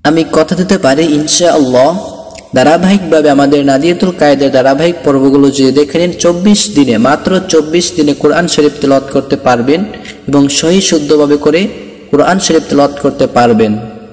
আমি কথা দিতে পারি ইনশাআল্লাহ ধারাবাহিকভাবে আমাদের নাদিয়াতুল কায়েদের ধারাবাহিক পর্বগুলো যে দেখে নিন 24 দিনে, মাত্র 24 দিনে কোরআন শরীফ তেলাওয়াত করতে পারবেন এবং সহি শুদ্ধভাবে করে কোরআন শরীফ তেলাওয়াত করতে পারবেন।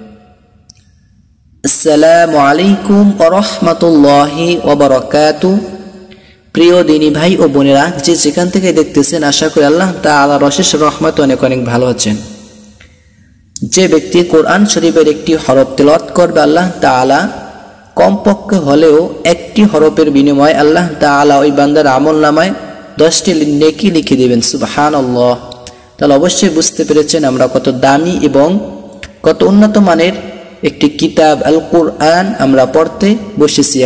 আসসালামু আলাইকুম ওয়া রাহমাতুল্লাহি ওয়া বারাকাতুহু। প্রিয় দিনী ভাই ও বোনেরা, যে যেখান থেকে দেখতেছেন, আশা করি আল্লাহ তাআলার অশেষ রহমতে অনেক অনেক ভালো আছেন। যে ব্যক্তি কোরআন শরীফের একটি হরফ তেলাওয়াত করবে, আল্লাহ তাআলা কমপক্ষে হলেও একটি হরফের বিনিময়ে আল্লাহ তাআলা ওই বান্দার আমলনামায় 10টি নেকি লিখে দিবেন। সুবহানাল্লাহ। তাহলে অবশ্যই বুঝতে পেরেছেন আমরা কত দামি এবং কত উন্নত মানের একটি কিতাব আল কোরআন আমরা পড়তে বসেছি।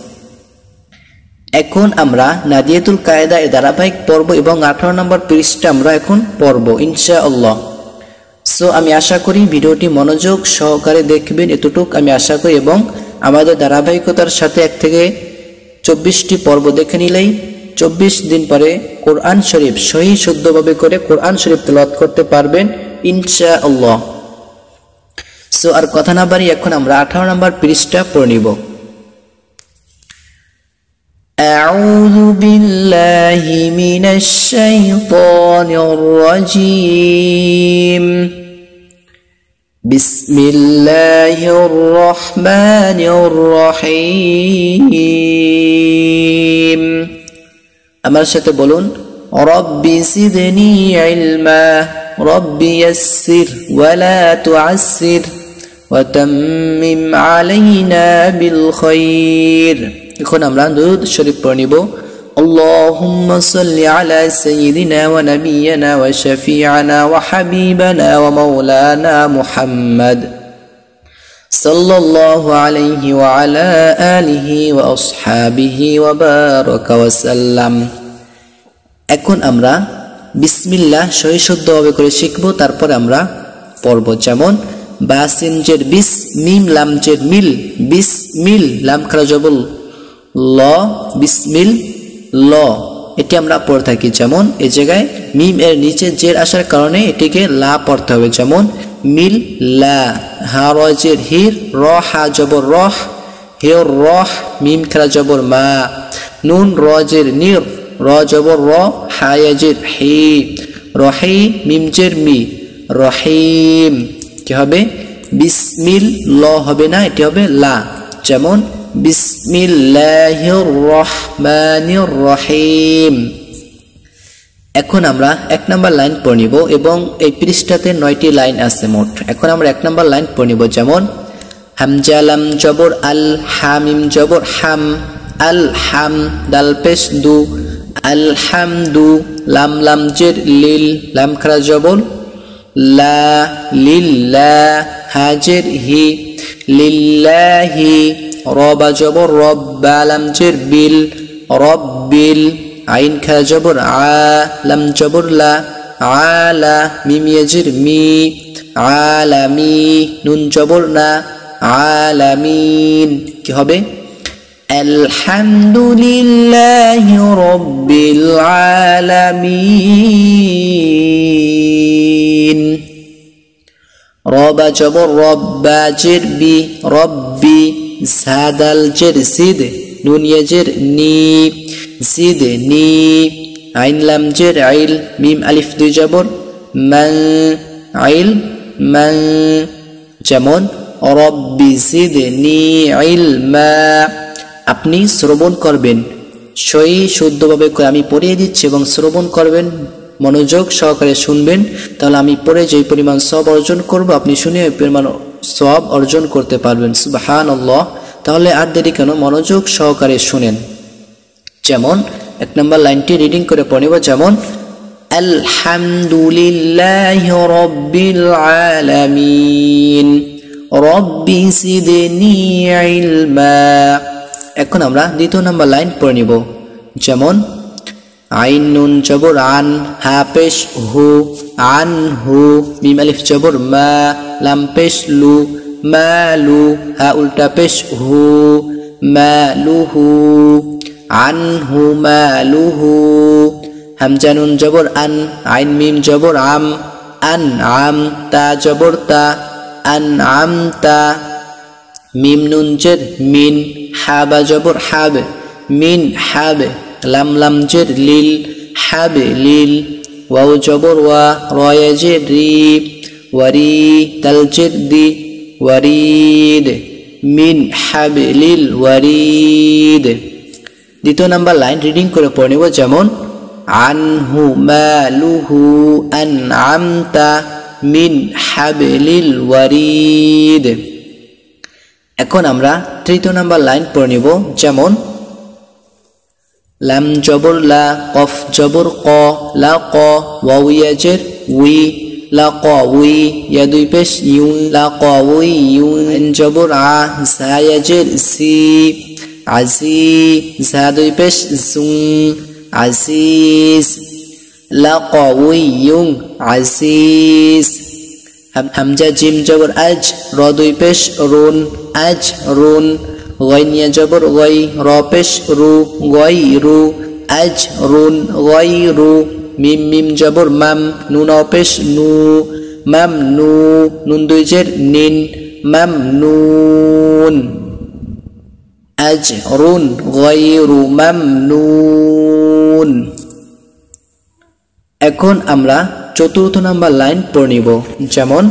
এখন আমরা নাদিয়াতুল কায়েদা এর ধারাবাহিক পর্ব এবং 18 নম্বর পৃষ্ঠা আমরা এখন পড়ব ইনশাআল্লাহ। সো আমি আশা করি ভিডিওটি মনোযোগ সহকারে দেখবেন, এতটুকু আমি আশা করি, এবং আমাদের ধারাবাহিকতার সাথে 1 থেকে 24টি পর্ব দেখে নিলেই 24 দিন পরে কোরআন শরীফ সহি শুদ্ধভাবে করে কোরআন শরীফ তেলাওয়াত করতে পারবেন ইনশাআল্লাহ। সো আর কথা না বাড়ি এখন আমরা 18 নম্বর পৃষ্ঠা পড়ে নিব। আউযু বিল্লাহি মিনাশ শাইতানির রাজীম। বিসমিল্লাহির রহমানির রহিম। আমার সাথে বলুন, রব্বি জিদনি ইলমা, রব্বি ইয়াসসির ওয়া লা তুআসসির ওয়া তাম্মিম আলাইনা বিল খায়র। এখন আমরা দুরূদ শরীফ পড়ে নিব। اللهم صل على سيدنا ونبينا وشفيعنا وحبيبنا ومولانا محمد صلى الله عليه وعلى آله وأصحابه وبارك وسلم। এখন আমরা বিসমিল্লাহ সহি শুদ্ধভাবে করে শিখব, তারপর আমরা পড়ব। যেমন বাসিন জের বিস, মিম লাম জের মিল, বিসমিল, লাম খারা জবর ল, বিসমিল ল, এটি আমরা পড়ে থাকি। যেমন এই জায়গায় মিম এর নিচে জের আসার কারণে এটিকে লা পড়তে হবে। যেমন মিল লা, হা র জের হির, র হা জবর রহ, হের রহ, মিম খারা জবর মা, নুন র জের নির, র জবর র, হা জের হি, রহি, মিম জের মি, রহিম। কি হবে? বিসমিল ল হবে না, এটি হবে লা। যেমন বিসমিল্লাহির রহমানির রহিম। এখন আমরা 1 নম্বর লাইন পড়ে নিব এবং এই পৃষ্ঠাতে 9টি লাইন আছে মোট। এখন আমরা 1 নম্বর লাইন পড়ে নিব। যেমন হামজা লাম জবর আল, হামিম জবর হাম, আল হাম, দাল পেশ দু, আল হামদু, লাম লাম জের লিল, লাম খারা জবর লা, লিল্লাহ, হাজের হি, লিল্লাহি, রবা জবর রব, বা লাম জের বিল, রব্বিল, আইন খারা জবর আ, লাম জবর লা, আলা, মিম ইয়াজির মি, আলামি, নুন জবর না, আলামিন। কি হবে? আলহামদুলিল্লাহি রাব্বিল আলামিন। রবা জবর রব্বা জের বি, রব্বি, সাদাল জের সিদ, নুন ইয়াজের নি, সিদ নি, আইন লাম জের আইল, মিম আলিফ দুই জবর মান, আইল মান। যেমন রব্বি জিদনি ইলমা। আপনি শ্রবণ করবেন, সহি শুদ্ধভাবে আমি পড়িয়ে দিচ্ছি এবং শ্রবণ করবেন, মনোযোগ সহকারে শুনবেন। তাহলে আমি পড়ে যে পরিমাণ সওয়াব অর্জন করব, আপনি শুনে ওই পরিমাণ সওয়াব অর্জন করতে পারবেন। সুবহানাল্লাহ। তাহলে আর দেরি কেন, মনোযোগ সহকারে শুনেন। যেমন 1 নম্বর লাইনটি রিডিং করে পড়ব। যেমন আলহামদুলিল্লাহি রাব্বিল আলামিন, রব্বি জিদনি ইলমা। এখন আমরা 2 নম্বর লাইন পড়ে নিব। যেমন আইন নুন জবর আন, হা পেশ হু, আন হু, মিম আলিফ জবর মা, লাম পেশ লু, মালু, হা উল্টা পেশ হু, মালুহু, আনহু মালুহু। হামজা নুন জবর আন, আইন মিম জবর আম, আন আম, তা জবর তা, আন আম তা, মিম নুন জের মিন, হা বা জবর হাব, মিন হাব। লাম লাম জের লিল, হাব লিল। ওয়াও জবর ওয়া, রয়া জের রি, ওয়ারি। দাল জের দি, ওয়ারিদ। মিন হাবলিল ওয়ারিদ। দ্বিতীয় নাম্বার লাইন রিডিং করে পড়ে নেব, যেমন আনহু মালুহু আনআমতা মিন হাবলিল ওয়ারিদ। এখন আমরা তৃতীয় নাম্বার লাইন পড়ে নেব, যেমন লাম জবর লা, কফ জবর ক, লা ক। ওয়াও ইয়া জের উই, লা ক উই। ইয়া দুই পেশ ইউ, লা ক উই ইউ। আইন জবর আ, জা ইয়া জের সি, আজি। জা দুই পেশ জুং, আজিজ। লা ক উই ইউং, আজিজ। হামজা জিম জবর আজ, র দুই পেশ রুন, আজ রুন। গইন ইয়া জবর গই, র পেশ রু, গই রু। আজ রুন, গই রু। মিম মিম জবর মাম, নুন পেশ নু, মাম নু। নুন দুই জের নিন, মাম নুন। আজ রুন গইরু মাম নুন। এখন আমরা চতুর্থ নাম্বার লাইন পড়ে নিব, যেমন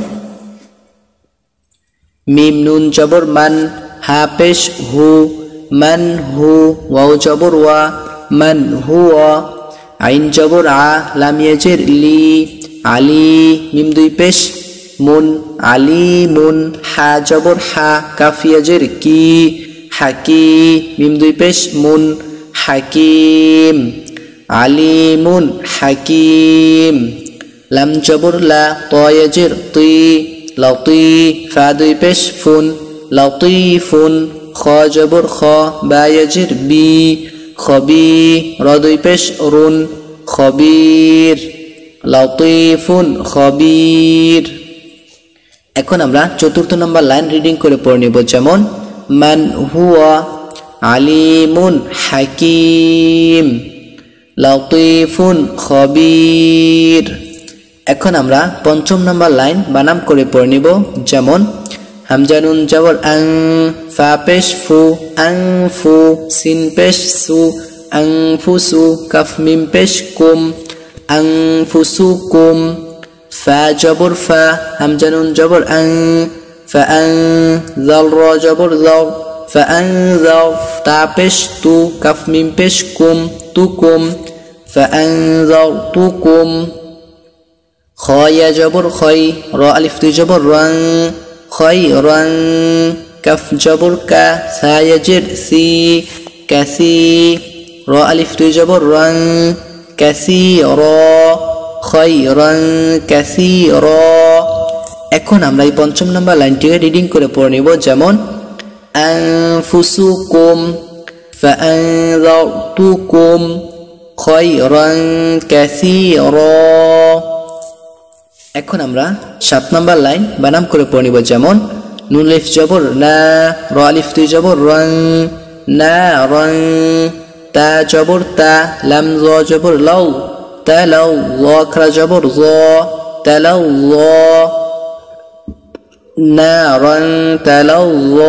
মিম নুন জবর মান, হা পেশ হু, মান হু। ওয়াও জবর ওয়া, মান হুয়া। আইন জবর আ, লাম ইয়া জের লি, আলি। মিম দুই পেশ মুন, আলিমুন। হা জবর হা, কাফ ইয়া জের কি, হাকি। মিম দুই পেশ মুন, হাকিম। আলিমুন হাকিম। লাম জবর লা, ত ইয়া জের তি, লতি। ফা দুই পেশ ফুন, লতিফুন। খ জবর খ, বা ইয়া জের বি, খবি। র দুই পেশ রুন, খবির। লতিফুন খবির। এখন আমরা চতুর্থ নম্বর লাইন রিডিং করে পড়ে নেব, যেমন মান হুয়া আলিমুন হাকিম, লতিফুন খবির। এখন আমরা পঞ্চম নম্বর লাইন বানাম করে পড়ে নিব, যেমন হামজা নুন জবর আং, ফা পেশ ফু, আং ফু। সিন পেশ সু, আং ফুসু। কাফ মিম পেশ কুম, আং ফুসু কুম। ফা জবর ফা, হামজা নুন জবর আং, ফা আং। জাল র জবর জাও, ফা আং জাও। তা পেশ তু, কাফ মিম পেশ কুম, তু কুম। ফা আং জাও তু কুম। খ ইয়া জবর খই, র আলিফ দুই জবর রাং, খই রাং। কাফ জবর কা, সা ইয়া জের সি, কাসি। র আলিফ দুই জবর রাং, কাসি র। খই রাং কাসি র। এখন আমরা এই পঞ্চম নম্বর লাইনটিকে রিডিং করে পড়ে নিব, যেমন আনফুসুকুম ফাআনযারতুকুম খায়রান কাসীরা। এখন আমরা 7 নম্বর লাইন বানাম করে পড়ে নিব, যেমন নুন আলিফ জবর না, র আলিফ দুই জবর রং, না রং। তা জবর তা, লাম জ জবর লাউ, তালাউ। ল খরা জবর জ, তালাউ ল। নারান তালাউ ল।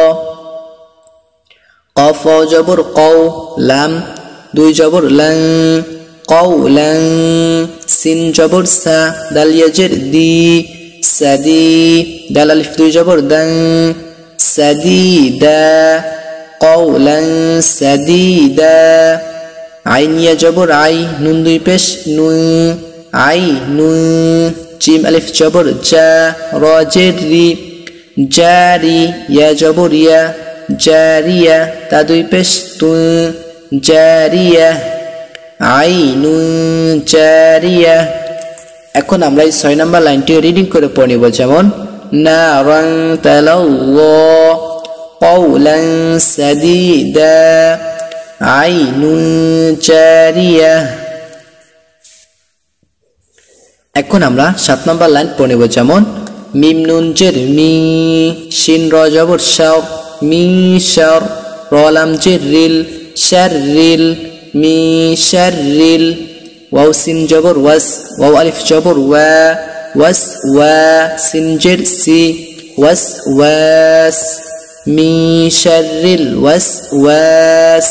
কফ জবর কও, লাম দুই জবর লং, কওলাং। সিন জবর সা, দাল ইয়া জের দি, সাদি। দাল আলিফ দুই জবর দাং, সাদিদা। কওলাং সাদিদা। আইন ইয়া জবর আই, নুন দুই পেশ নুন, আই নুন। জিম আলিফ জবর জা, র জের রি, জারি। ইয়া জবর ইয়া, জারিয়া। তা দুই পেশ তুন, জারিয়া। আইনুন জারিয়া। এখন আমরা এই 6 নম্বর লাইনটি রিডিং করে পড়ে নিব, যেমন নারান তালাল্লাহ কওলান সাদিদা আইনুন জারিয়া। এখন আমরা 7 নম্বর লাইন পড়ে নিব, যেমন মিম নুন জের মি, শিন র জবর শাও, মি শার। র লাম জের রিল, শাররিল। মি শাররিল। ওয়াও সিন জবর ওয়াস, ওয়াও আলিফ জবর ওয়া, ওয়াস ওয়া। সিন জের সি, ওয়াস ওয়াস। من شر الوسواس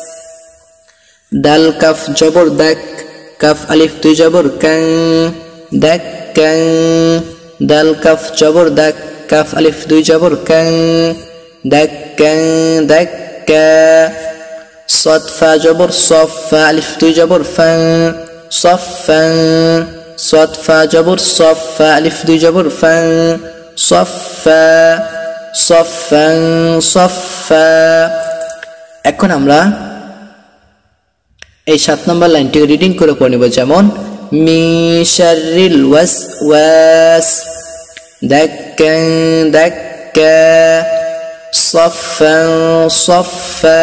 دال كاف جبر دك كاف ألف دو جبر كان دكا دال كاف جبر دك كاف ألف دو جبر كان دكا دكا صاد فا جبر صف فا ألف دو جبر فان صفا صاد فا جبر صف فا ألف دو جبر فان صفا صفا صفا এখন আমরা এই 7 নম্বর লাইনটি রিডিং করে পড়ব যেমন মিন শাররিল ওয়াসওয়াস দাক্কা দাক্কা صفا صفا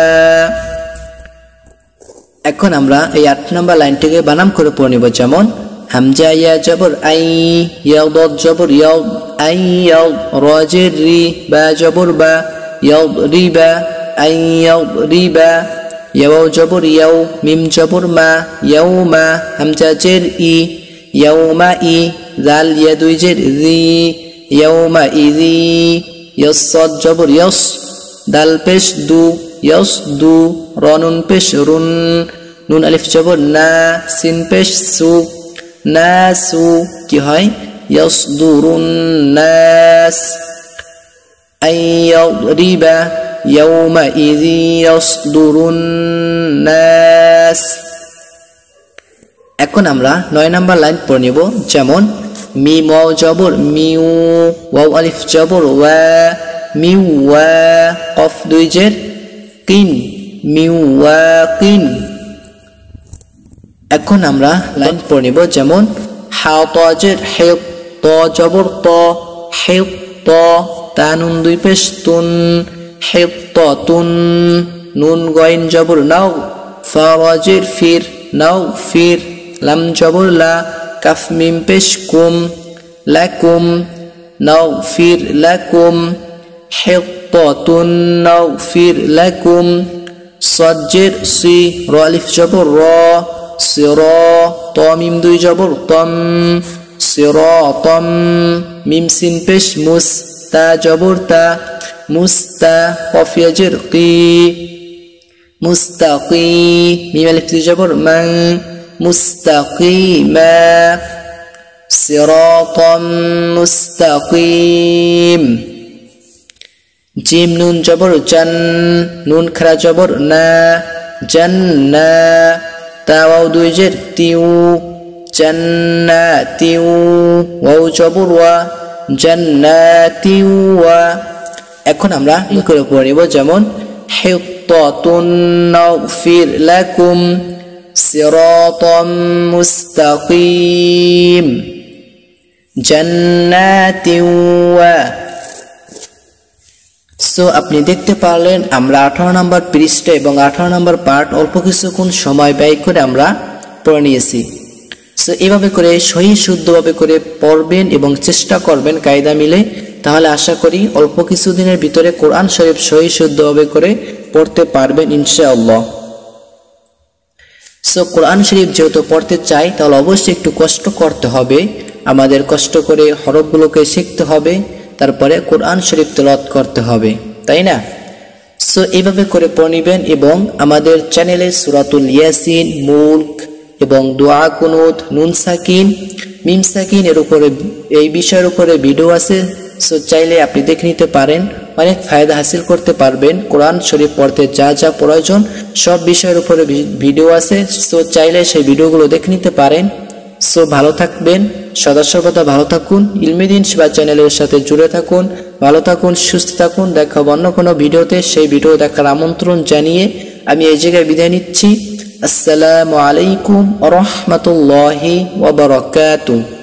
এখন আমরা এই 8 নম্বর লাইনটিকে বানাম করে পড়ব যেমন হামজা ইয়া জবর আই ইয়া দাদ জবর ইয়া আই ইয়া রা জের রি বা জবর বা ইয়া রিবা আই ইয়া রিবা ইয়াও জবর ইয়াও মিম জবর মা ইয়াউমা হামজা জের ই ইয়াউমা ই জাল ইয়া দুই জের রি ইয়াউমা ইজি ইয়াস সাদ জবর ইয়াস দাল পেশ দু ইয়াস দু রা নুন পেশ রুন নুন আলিফ জবর না সিন পেশ সু নাসু কি হয় ইয়াসদুরুন নাস আইয়ারিবা يومئذ يصدر الناس এখন আমরা 9 নাম্বার লাইন পড়ে নেব যেমন মিম ওয়াও জবর মিউ ওয়াও আলিফ জবর ওয়া মিউ ওয়া কফ দুই জের কিন মিউ ওয়া কিন এখন আমরা লাইন পড়ে নেব যেমন হা তা জের হে ত জবর ত হে ত তা নুন দুই পেশ তুন হিত্তাতুন নুন গইন জবর নাও ফা ওয়াজির ফির নাও ফির লাম জবর লা কাফ মিম পেশ কুম লাকুম নাও ফির লাকুম হিত্তাতুন নাও ফির লাকুম সাজ্জির সি রা আলিফ জবর রা সিরা ত মিম দুই জবর তম সিরাতাম মিম সিন পেশ মুস তা জবর তা মুস্তা কফ ইয়াজির কি মুস্তাকি মিম আলিফ জবর মান মুস্তাকিমা সিরাতাম মুস্তাকিম জিম নুন জবর জান নুন খারা জবর না জান্না তা ওয়াও দুই জের তিউ জান্নাতিউ ওয়াও জবর ওয়া জান্নাতিউ ওয়া এখন আমরা ইন করে পড়ব যেমন হিত্তাতুন নাগফির লাকুম সিরাতাম মুস্তাকিম জান্নাতিন ওয়া সো আপনি দেখতে পারলেন আমরা 18 নম্বর পৃষ্ঠা এবং 18 নম্বর পার্ট অল্প কিছুক্ষণ সময় ব্যয় করে আমরা পড়ে নিয়েছি সো এইভাবে করে সহি শুদ্ধভাবে করে পড়বেন এবং চেষ্টা করবেন কায়দা মিলে তাহলে আশা করি অল্প কিছুদিনের ভিতরে কোরআন শরীফ সহি শুদ্ধভাবে করে পড়তে পারবেন ইনশাআল্লাহ সো কোরআন শরীফ যেহেতু পড়তে চাই তাহলে অবশ্যই একটু কষ্ট করতে হবে আমাদের কষ্ট করে হরফগুলোকে শিখতে হবে তারপরে কোরআন শরীফ তেলাওয়াত করতে হবে তাই না সো এইভাবে করে পড়ে নেবেন এবং আমাদের চ্যানেলে সূরাতুল ইয়াসিন মুলক এবং দোয়া কুনুত নুন সাকিন মিম সাকিন এর উপরে এই বিষয়ের উপরে ভিডিও আছে সো চাইলে আপনি দেখে নিতে পারেন অনেক ফায়দা হাসিল করতে পারবেন কোরআন শরীফ পড়তে যা যা প্রয়োজন সব বিষয়ের উপরে ভিডিও আছে সো চাইলে সেই ভিডিওগুলো দেখে নিতে পারেন সো ভালো থাকবেন সদা সর্বদা ভালো থাকুন ইলমিদিন সেবা চ্যানেলের সাথে জুড়ে থাকুন ভালো থাকুন সুস্থ থাকুন দেখা হবে অন্য কোনো ভিডিওতে সেই ভিডিও দেখার আমন্ত্রণ জানিয়ে আমি এই জায়গায় বিদায় নিচ্ছি আসসালামু আলাইকুম ওয়া রাহমাতুল্লাহি ওয়া বারাকাতুহু